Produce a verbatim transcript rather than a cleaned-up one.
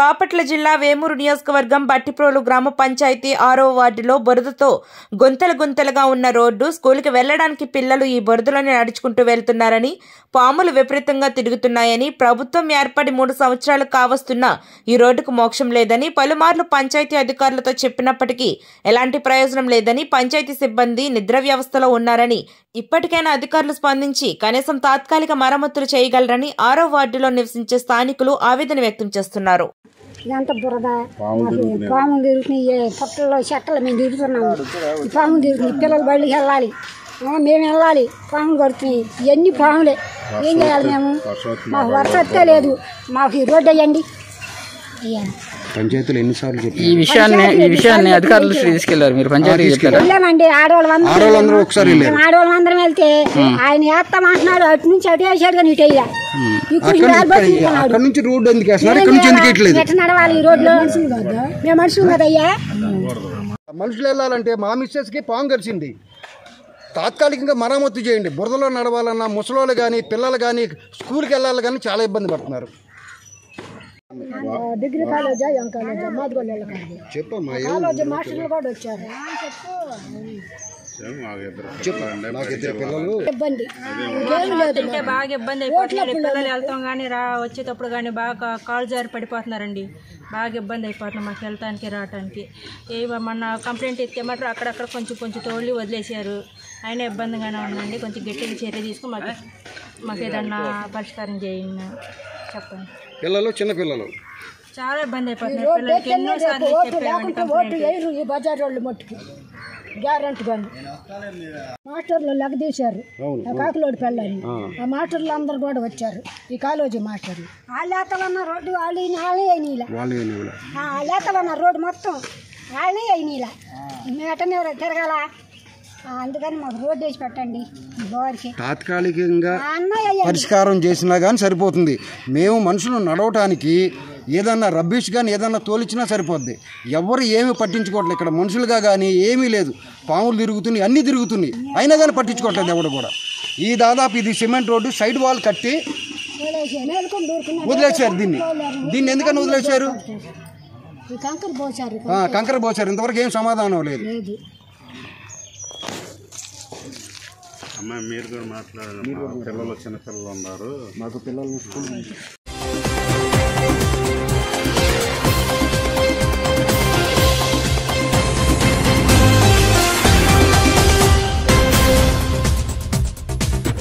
బాపట్ల జిల్లా వేమూరు నియోజకవర్గం బట్టిప్రోలు గ్రామ పంచాయతీ ఆరో వార్డులో బురదతో గుంతలు గుంతలుగా ఉన్న రోడ్డు స్కూలుకి వెళ్లడానికి పిల్లలు ఈ బురదలోనే నడుచుకుంటూ వెళ్తున్నారని, పాములు విపరీతంగా తిరుగుతున్నాయని, ప్రభుత్వం ఏర్పడి మూడు సంవత్సరాలు కావస్తున్నా ఈ రోడ్డుకు మోక్షం లేదని పలుమార్లు పంచాయతీ అధికారులతో చెప్పినప్పటికీ ఎలాంటి ప్రయోజనం లేదని, పంచాయతీ సిబ్బంది నిద్ర వ్యవస్థలో ఉన్నారని, ఇప్పటికైనా అధికారులు స్పందించి కనీసం తాత్కాలిక మరమ్మతులు చేయగలరని ఆరో వార్డులో నివసించే స్థానికులు ఆవేదన వ్యక్తం చేస్తున్నారు. ఇదంతా బురద, పాములు తిరుగుతున్నాయి, పొట్టల్లో చెట్టలు మేము తిరుగుతున్నాము. ఈ పాములు తిరుగుతున్నాయి, పిల్లలు బళ్ళకి వెళ్ళాలి, మేము వెళ్ళాలి, పాములు కొడుతున్నాయి. ఇవన్నీ పాములే. ఏం చేయాలి మేము? మాకు వర్షత్తే లేదు, మాకు ఈ రోడ్డు వేయండి. పంచాయతీలు ఎన్నిసార్లు చెప్పి ఈ విషయాన్ని ఈ విషయాన్ని అధికారులు తీసుకెళ్లారు. మీరు పంచాయతీ వెళ్ళామండి. ఆడవాళ్ళందరూ ఒకసారి ఆడవాళ్ళందరం వెళ్తే ఆయన వేస్తామంటున్నాడు, అటు నుంచి అటు వేసాడు కానీ ఇటు వేయాలి. నడవాలి ఈ రోడ్లో. మేము మనుషులు కదయ్యా. మనుషులు వెళ్ళాలంటే మా మిస్సెస్ కి పాము గరిచింది. తాత్కాలికంగా మరమ్మతు చేయండి. బురదలో నడవాలన్నా ముసలోళ్ళు కానీ పిల్లలు కానీ స్కూల్కి వెళ్ళాలి కానీ చాలా ఇబ్బంది పడుతున్నారు. డిగ్రీ కాలేజా ఏం కాలేజా మాదిగోళ్ళ చెప్పమ్మా, కాలేజీ మాస్టర్లు కూడా వచ్చారు. ఇబ్బంది బాగా ఇబ్బంది అయిపోతుంది. పిల్లలు వెళ్తాం కానీ రా వచ్చేటప్పుడు కానీ బాగా కాలు జారి పడిపోతున్నారండి. బాగా ఇబ్బంది అయిపోతున్నాం మాకు వెళ్తానికి రావటానికి. ఏ మొన్న కంప్లైంట్ ఇస్తే మాత్రం అక్కడక్కడ కొంచెం కొంచెం తోళ్ళు వదిలేశారు. అయినా ఇబ్బందిగానే ఉందండి. కొంచెం గట్టిగా చర్య తీసుకుని మాకు మాకు ఏదన్నా పరిష్కారం చేయండి చెప్పండి. పిల్లలు చిన్న పిల్లలు చాలా ఇబ్బంది అయిపోతున్నారు. పిల్లలకి ఎన్నోసార్లు ఈ బజార్ వాళ్ళు మట్టుకు గ్యారెంటీ బండి మాస్టర్లు లెగదీశారు. కాకులోడి పెళ్ళని ఆ మాస్టర్లు అందరు కూడా వచ్చారు. ఈ కాలేజీ మాస్టర్లు వాళ్ళు వేతలన్న రోడ్డు వాళ్ళు వాళ్ళే అయినీలా వాళ్ళు వేతలన్న రోడ్డు మొత్తం వాళ్ళే అయినీలా. మేము ఎట్టనే తిరగాల. అందుకని మాకు రోడ్డు వేసి పెట్టండి. తాత్కాలికంగా పరిష్కారం చేసినా కానీ సరిపోతుంది. మేము మనుషులు నడవటానికి ఏదన్నా రబ్బీష్ కానీ ఏదన్నా తోలిచ్చినా సరిపోద్ది. ఎవరు ఏమీ పట్టించుకోవట్లేదు. ఇక్కడ మనుషులుగా కానీ ఏమీ లేదు. పాములు తిరుగుతున్నాయి, అన్నీ తిరుగుతున్నాయి, అయినా కానీ పట్టించుకోవట్లేదు ఎవరు కూడా. ఈ దాదాపు ఇది సిమెంట్ రోడ్డు సైడ్ వాల్ కట్టి వదిలేశారు. దీన్ని దీన్ని ఎందుకని వదిలేశారు? కంకర పోసారు. ఇంతవరకు ఏం సమాధానం లేదు. అమ్మాయి మీరు కూడా మాట్లాడారు. పిల్లలు చిన్న పిల్లలు ఉన్నారు. మాకు పిల్లలు